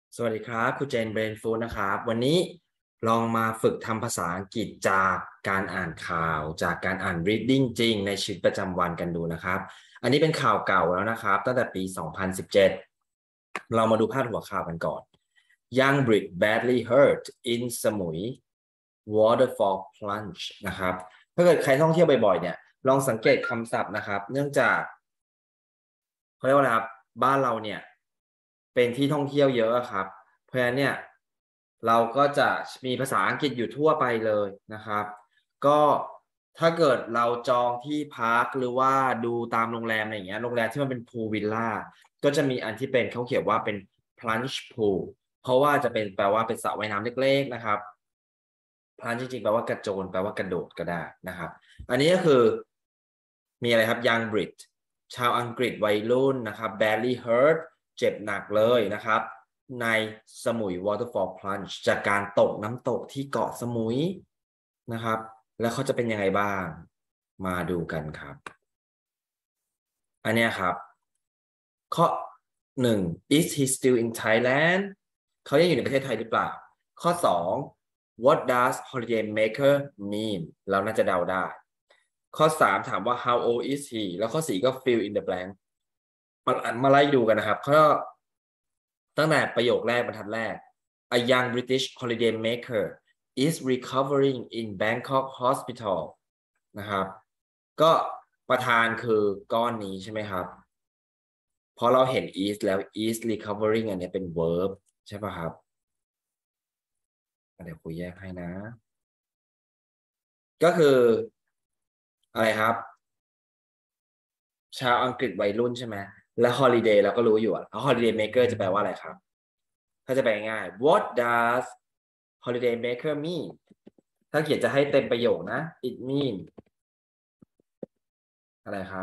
สวัสดีครับคุณเจนเบรนฟูดนะครับวันนี้ลองมาฝึกทำภาษาอังกฤษจากการอ่านข่าวจากการอ่าน reading จริงในชีวิตประจำวันกันดูนะครับอันนี้เป็นข่าวเก่าแล้วนะครับตั้งแต่ปี 2017เรามาดูพาดหัวข่าวกันก่อน Young Brit badly hurt in สมุย waterfall plunge นะครับถ้าเกิดใครท่องเที่ยวบ่อยๆเนี่ยลองสังเกตคำศัพท์นะครับเนื่องจากเขาเรียกว่าอะไรครับบ้านเราเนี่ยเป็นที่ท่องเที่ยวเยอะครับ เพราะฉะนั้นเนี่ยเราก็จะมีภาษาอังกฤษอยู่ทั่วไปเลยนะครับก็ถ้าเกิดเราจองที่พักหรือว่าดูตามโรงแรมอะไรอย่างเงี้ยโรงแรมที่มันเป็นพูลวิลล่าก็จะมีอันที่เป็นเขาเขียนว่าเป็น plunge pool เพราะว่าจะเป็นแปลว่าเป็นสระว่ายน้ำเล็กๆนะครับ plunge จริงๆแปลว่ากระโจนแปลว่ากระโดดก็ได้นะครับอันนี้ก็คือมีอะไรครับ young Brit ชาวอังกฤษวัยรุ่นนะครับ badly hurt เจ็บหนักเลยนะครับในสมุย waterfall plunge จากการตกน้ำตกที่เกาะสมุยนะครับแล้วเขาจะเป็นยังไงบ้างมาดูกันครับอันเนี้ยครับข้อ1 is he still in Thailand เขายังอยู่ในประเทศไทยหรือเปล่าข้อ2 what does holiday maker mean เราน่าจะเดาได้ข้อ3ถามว่า how old is he แล้วข้อ4ก็ fill in the blank มาไล่ดูกันนะครับข้อตั้งแต่ประโยคแรกบรรทัดแรก A young British holiday maker is recovering in Bangkok hospital นะครับก็ประธานคือก้อนนี้ใช่ไหมครับพอเราเห็น is แล้ว is recovering อันนี้เป็น verb ใช่ป่ะครับเดี๋ยวคุยแยกให้นะก็คืออะไรครับชาวอังกฤษวัยรุ่นใช่ไหมและ holiday เราก็รู้อยู่แล้ว holiday maker จะแปลว่าอะไรครับถ้าจะแปลง่าย what does holiday maker mean ถ้าเขียนจะให้เต็มประโยคนะ it mean อะไรครับ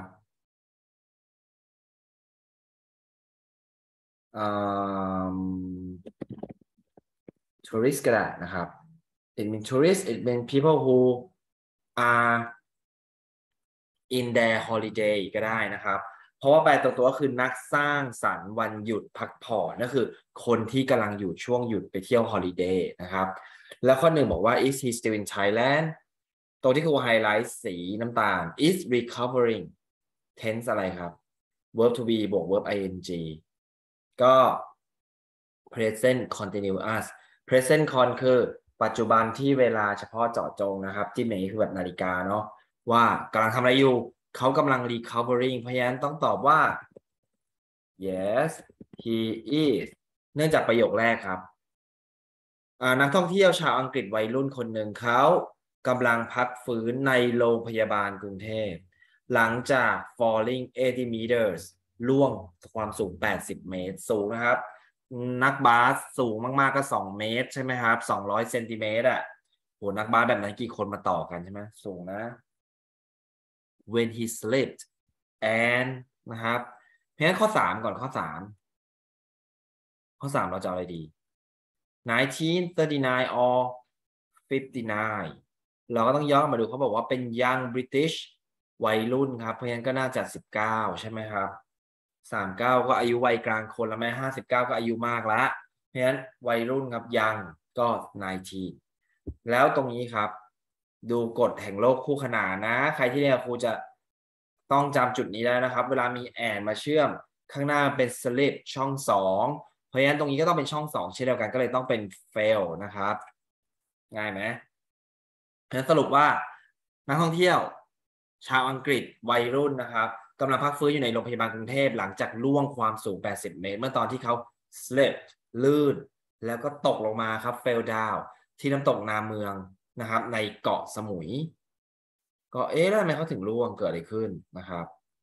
อืม tourist ก็ได้นะครับ it mean tourist it mean people who are in their holiday ก็ได้นะครับเพราะว่าแปลตรงตัวก็คือนักสร้างสรรค์วันหยุดพักผ่อนนั่นคือคนที่กำลังอยู่ช่วงหยุดไปเที่ยวฮอลิเดย์นะครับแล้วข้อหนึ่งบอกว่า is he still in Thailand ตรงที่ครูไฮไลท์สีน้ำตาล is recovering tense อะไรครับ verb to be บวก verb ing ก็ present continuous present con คือปัจจุบันที่เวลาเฉพาะเจาะจงนะครับที่เหมยคือแบบนาฬิกาเนาะว่ากำลังทำอะไรอยู่เขากำลัง recovering เพราะฉะนั้นต้องตอบว่า yes he is เนื่องจากประโยคแรกครับนักท่องเที่ยวชาวอังกฤษวัยรุ่นคนหนึ่งเขากำลังพักฟื้นในโรงพยาบาลกรุงเทพหลังจาก falling 80 meters ล่วงความสูง80เมตรสูงนะครับนักบาสสูงมากๆก็2เมตรใช่ไหมครับ200เซนติเมตรอ่ะโหนักบาสแบบนั้นกี่คนมาต่อกันใช่ไหมสูงนะ when he slipped and นะครับเพราะฉะนั้นข้อ3ก่อนข้อ3เราจะเอาอะไรดี1939 or 59เราก็ต้องย้อนมาดูเขาบอกว่าเป็น young British วัยรุ่นครับเพราะฉะนั้นก็น่าจะ19ใช่ไหมครับ39ก็อายุวัยกลางคนแล้วแม่59ก็อายุมากแล้วเพราะฉะนั้นวัยรุ่นครับ young ก็19แล้วตรงนี้ครับดูกฎแห่งโลกคู่ขนานนะใครที่เนี่ยครูจะต้องจำจุดนี้ได้นะครับเวลามี and มาเชื่อมข้างหน้าเป็น slip ช่อง2เพราะฉะนั้นตรงนี้ก็ต้องเป็นช่อง2เช่นเดียวกันก็เลยต้องเป็น fail นะครับง่ายไหมสรุปว่านักท่องเที่ยวชาวอังกฤษวัยรุ่นนะครับกำลังพักฟื้นอยู่ในโรงพยาบาลกรุงเทพหลังจากล่วงความสูง80เมตรเมื่อตอนที่เขา slip ลื่นแล้วก็ตกลงมาครับ fell down ที่น้ำตกนาเมืองนะครับในเกาะสมุยก็แล้วทำไมเขาถึงร่วงเกิดอะไรขึ้นนะครับ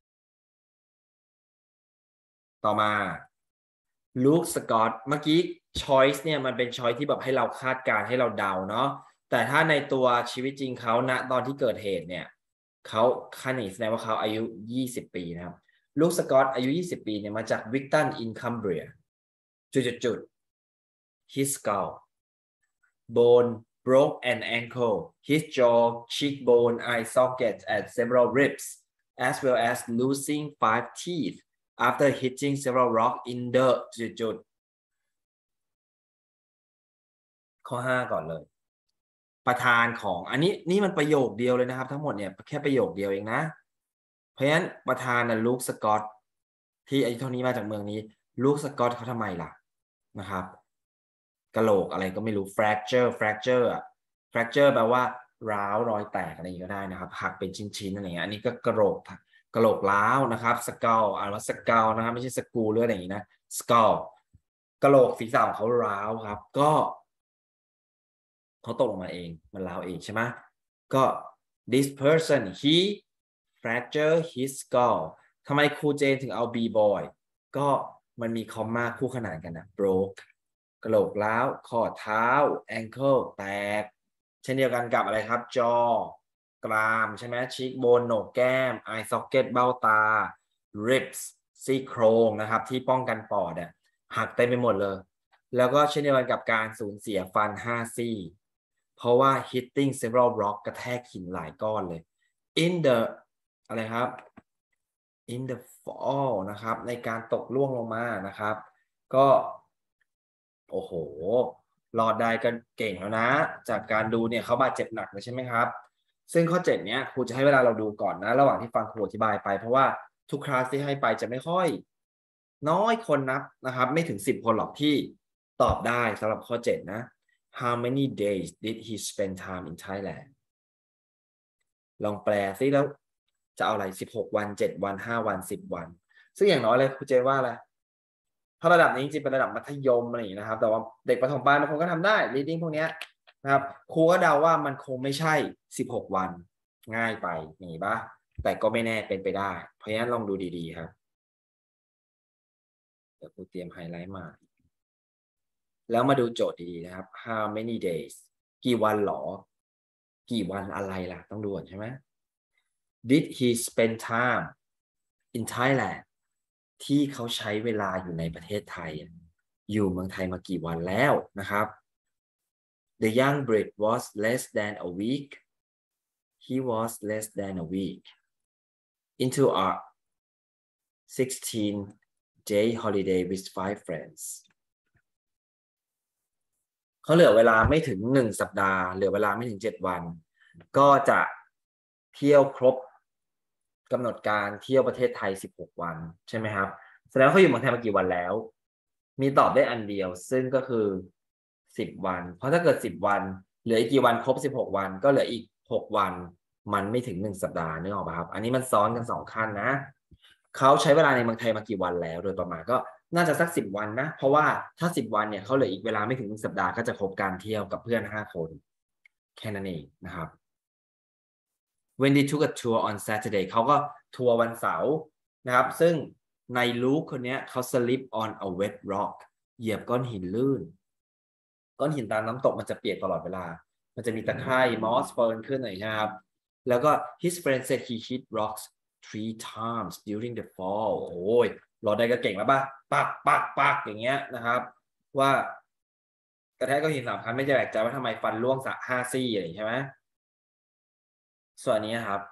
ต่อมาลูคสกอตเมื่อกี้ choice เนี่ยมันเป็น choice ที่แบบให้เราคาดการณ์ให้เราเดาเนาะแต่ถ้าในตัวชีวิตจริงเขาณตอนที่เกิดเหตุเนี่ยเขาคันนี้แสดงว่าเขาอายุ20ปีนะครับลูคสกอตอายุ20ปีเนี่ยมาจากวิกตันอินคัมเบรียจุด his skull bone broke an ankle, his jaw, cheekbone, eye sockets, and several ribs, as well as losing 5 teeth after hitting several rocks in the ข้อ5ก่อนเลยประธานของอันนี้นี่มันประโยคเดียวเลยนะครับทั้งหมดเนี่ยแค่ประโยคเดียวเองนะเพราะฉะนั้นประธานน่ะลูกสกอตที่อายุเท่านี้มาจากเมืองนี้ลูกสกอตเขาทำไมล่ะนะครับกะโหลกอะไรก็ไม่รู้ fracture อะ fracture แปลว่าร้าวรอยแตกอะไรอย่างนี้ก็ได้นะครับหักเป็นชิ้นๆอะไรอย่างเงี้ยอันนี้ก็กะโหลกร้าวนะครับ skull อ่านว่า skull นะครับไม่ใช่สกูลหรืออะไรอย่างนี้นะ skull กะโหลกศีรษะของเขาร้าวครับก็เขาตกลงมาเองมันร้าวเองใช่ไหมก็ this person he fracture his skull ทำไมครูเจนถึงเอา b boy ก็มันมีคอมมาคู่ขนานกันนะ broke กะโหลกร้าวข้อเท้า ankle แตกเช่นเดียวกันกับอะไรครับ jaw กรามใช่ไหม cheekbone โหนกแก้ม eye socket เบ้าตา ribs ซี่โครงนะครับที่ป้องกันปอดเนี่ยหักเต็มไปหมดเลยแล้วก็เช่นเดียวกันกับการสูญเสียฟัน5ซี่เพราะว่า hitting several rock กระแทกหินหลายก้อนเลย in the อะไรครับ in the fall นะครับในการตกล่วงลงมานะครับก็โอ้โหรอดได้ก็เก่งแล้วนะจากการดูเนี่ยเขาบาดเจ็บหนักเลยใช่ไหมครับซึ่งข้อ7เนี้ยครูจะให้เวลาเราดูก่อนนะระหว่างที่ฟังครูอธิบายไปเพราะว่าทุกคลาสที่ให้ไปจะไม่ค่อยน้อยคนนับนะครับไม่ถึง10คนหรอกที่ตอบได้สำหรับข้อ7นะ How many days did he spend time in Thailand ลองแปลซิแล้วจะเอาอะไร16วัน7วัน5วัน10วันซึ่งอย่างน้อยเลยครูเจว่าอะไรถ้าระดับนี้จริงๆเป็นระดับมัธยมอะไรอย่างนี้นะครับแต่ว่าเด็กประถมปลายบางคนก็ทำได้ reading พวกนี้นะครับครูก็เดาว่ามันคงไม่ใช่16วันง่ายไปอย่างนี้ป่ะแต่ก็ไม่แน่เป็นไปได้เพราะฉะนั้นลองดูดีๆครับเดี๋ยวครูเตรียมไฮไลท์มาแล้วมาดูโจทย์ดีๆนะครับ how many days กี่วันหรอกี่วันอะไรล่ะต้องดูก่อนใช่ไหม Did he spend time in Thailand ที่เขาใช้เวลาอยู่ในประเทศไทยอยู่เมืองไทยมากี่วันแล้วนะครับ The young Brit was less than a week he was less than a week into a 16-day holiday with 5 friends เขาเหลือเวลาไม่ถึง1สัปดาห์เหลือเวลาไม่ถึง7วันก็จะเที่ยวครบกำหนดการเที่ยวประเทศไทย16วันใช่ไหมครับแสดงว่าเขาอยู่เมืองไทยมากี่วันแล้วมีตอบได้อันเดียวซึ่งก็คือ10วันเพราะถ้าเกิด10วันเหลืออีกกี่วันครบ16วันก็เหลืออีก6วันมันไม่ถึง1สัปดาห์นึกออกป่ะครับอันนี้มันซ้อนกัน2ขั้นนะเขาใช้เวลาในเมืองไทยมากี่วันแล้วโดยประมาณก็น่าจะสัก10วันนะเพราะว่าถ้า10วันเนี่ยเขาเหลืออีกเวลาไม่ถึง1สัปดาห์ก็จะครบการเที่ยวกับเพื่อน5คนแค่นั้นเองนะครับ when they took a tour on Saturday เขาก็ทัวร์วันเสาร์นะครับซึ่งในลูคคนนี้เขา slip on a wet rock เหยียบก้อนหินลื่นก้อนหินตามน้ำตกมันจะเปียกตลอดเวลามันจะมีตะไคร่มอสเฟิร์นขึ้นหน่อยนะครับแล้วก็ his friend said he hit rocks 3 times during the fall โอ้ยรอได้ก็เก่งแล้วป่ะปักอย่างเงี้ยนะครับว่ากระแทกก้อนหิน3 ครั้งไม่จะแปลกใจว่าทำไมฟันร่วง5 ซี่อะไรอย่างนี้ใช่ไหมส่วนนี้ครับ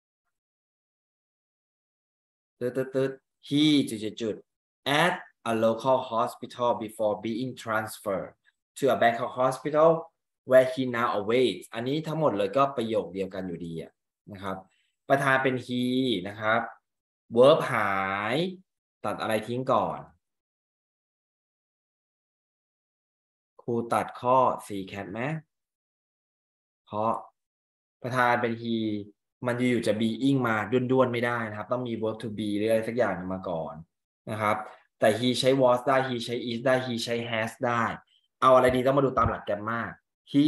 ตึ๊ด he จุด at a local hospital before being transferred to a Bangkok hospital where he now awaits อันนี้ทั้งหมดเลยก็ประโยคเดียวกันอยู่ดีนะครับประธานเป็น he นะครับ verb หายตัดอะไรทิ้งก่อนครูตัดข้อ cat ไหมเพราะประธานเป็น he มันอยู่ๆจะ being มาด้วนๆไม่ได้นะครับต้องมี verb to be หรืออะไรสักอย่างมาก่อนนะครับแต่ he ใช้ was ได้ he ใช้ is ได้ he ใช้ has ได้เอาอะไรดีต้องมาดูตามหลักแกรมมา he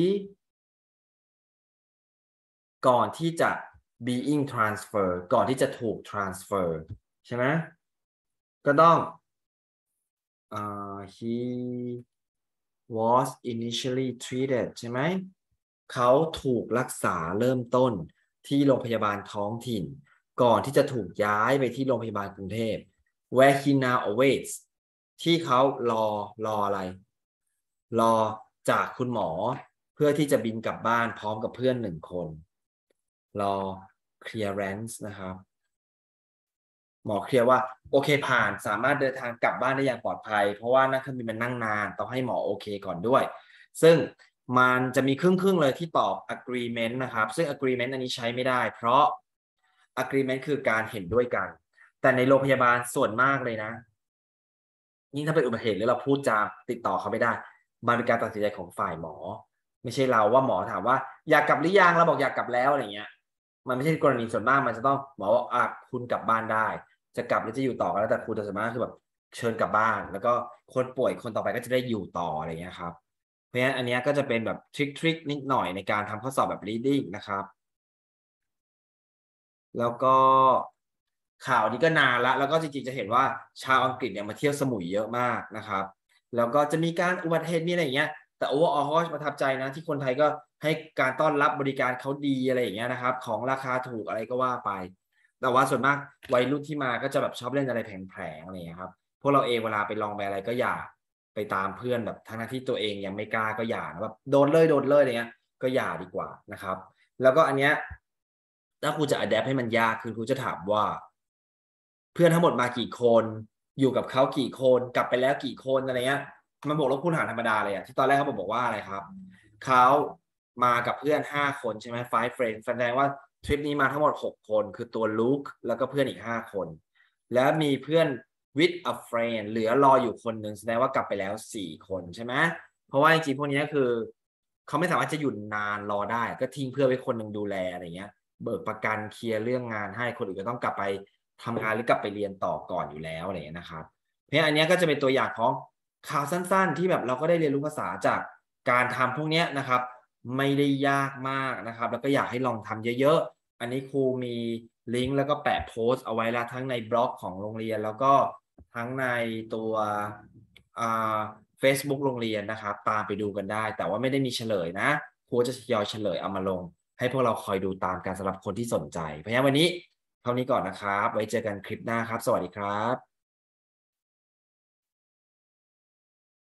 ก่อนที่จะ being transfer ก่อนที่จะถูก transfer ใช่ไหมก็ต้อง he was initially treated ใช่ไหมเขาถูกรักษาเริ่มต้นที่โรงพยาบาลท้องถิ่นก่อนที่จะถูกย้ายไปที่โรงพยาบาลกรุงเทพ where he now awaits ที่เขารออะไรรอจากคุณหมอเพื่อที่จะบินกลับบ้านพร้อมกับเพื่อน1 คนรอ clearance นะครับหมอเคลียร์ว่าโอเคผ่านสามารถเดินทางกลับบ้านได้อย่างปลอดภัยเพราะว่านั่งเครื่องบินมันนั่งนานต้องให้หมอโอเคก่อนด้วยซึ่งมันจะมีครึ่งเลยที่ตอบ agreement นะครับซึ่ง agreement อันนี้ใช้ไม่ได้เพราะ agreement คือการเห็นด้วยกันแต่ในโรงพยาบาลส่วนมากเลยนะยิ่งถ้าเป็นอุบัติเหตุหรือเราพูดจาติดต่อเขาไม่ได้มันเป็นการตัดสินใจของฝ่ายหมอไม่ใช่เราว่าหมอถามว่าอยากกลับหรือยังเราบอกอยากกลับแล้วอะไรเงี้ยมันไม่ใช่กรณีส่วนมากมันจะต้องหมอบอกคุณกลับบ้านได้จะกลับหรือจะอยู่ต่อก็แล้วแต่คุณแต่ส่วนมากคือแบบเชิญกลับบ้านแล้วก็คนป่วยคนต่อไปก็จะได้อยู่ต่ออะไรเงี้ยครับเพราะฉะนั้นอันนี้ก็จะเป็นแบบทริคนิดหน่อยในการทำข้อสอบแบบ reading นะครับแล้วก็ข่าวนี้ก็นานแล้วก็จริงๆจะเห็นว่าชาวอังกฤษเนี่ยมาเที่ยวสมุยเยอะมากนะครับแล้วก็จะมีการอุบัติเหตุมีอะไรอย่างเงี้ยแต่overallเขาก็ประทับใจนะที่คนไทยก็ให้การต้อนรับบริการเขาดีอะไรอย่างเงี้ยนะครับของราคาถูกอะไรก็ว่าไปแต่ว่าส่วนมากวัยรุ่นที่มาก็จะแบบชอบเล่นอะไรแผลงๆอะไรอย่างเงี้ยครับพวกเราเองเวลาไปลองไปอะไรก็อย่าไปตามเพื่อนแบบทั้งที่ตัวเองยังไม่กล้าก็อย่าแบบโดนเลยอะไรเงี้ยก็อย่าดีกว่านะครับแล้วก็อันเนี้ยถ้าครูจะ adapt ให้มันยากคือครูจะถามว่าเพื่อนทั้งหมดมากี่คนอยู่กับเขากี่คนกลับไปแล้วกี่คนอะไรเงี้ยมันบวกลบคูณหารธรรมดาเลยอะที่ตอนแรกเขาบอกว่าอะไรครับเขามากับเพื่อน5คนใช่ไหม5 friends แสดงว่าทริปนี้มาทั้งหมด6คนคือตัวลูคแล้วก็เพื่อนอีก5คนแล้วมีเพื่อน with a friend เหลือรออยู่คนหนึ่งแสดงว่ากลับไปแล้ว4คนใช่ไหมเพราะว่าจริงๆพวกนี้คือเขาไม่สามารถจะหยุดนานรอได้ก็ทิ้งเพื่อนไว้คนหนึ่งดูแลอะไรเงี้ย เบิกประกันเคลียร์เรื่องงานให้คนอื่นก็ต้องกลับไปทำงานหรือกลับไปเรียนต่อก่อนอยู่แล้วอะไรอย่างเงี้ยนะครับเพราะฉะนั้นอันนี้ก็จะเป็นตัวอย่างของข่าวสั้นๆที่แบบเราก็ได้เรียนรู้ภาษาจากการทำพวกนี้นะครับไม่ได้ยากมากนะครับแล้วก็อยากให้ลองทำเยอะๆอันนี้ครูมีลิงก์แล้วก็แปะโพสต์เอาไว้แล้วทั้งในบล็อกของโรงเรียนแล้วก็ทั้งในตัวอ่า Facebook โรงเรียนนะครับตามไปดูกันได้แต่ว่าไม่ได้มีเฉลยนะครูจะทยอยเฉลยเอามาลง ให้พวกเราคอยดูตามการสำหรับคนที่สนใจเพราะฉะนั้นวันนี้เท่านี้ก่อนนะครับไว้เจอกันคลิปหน้าครับสวัสดีครับ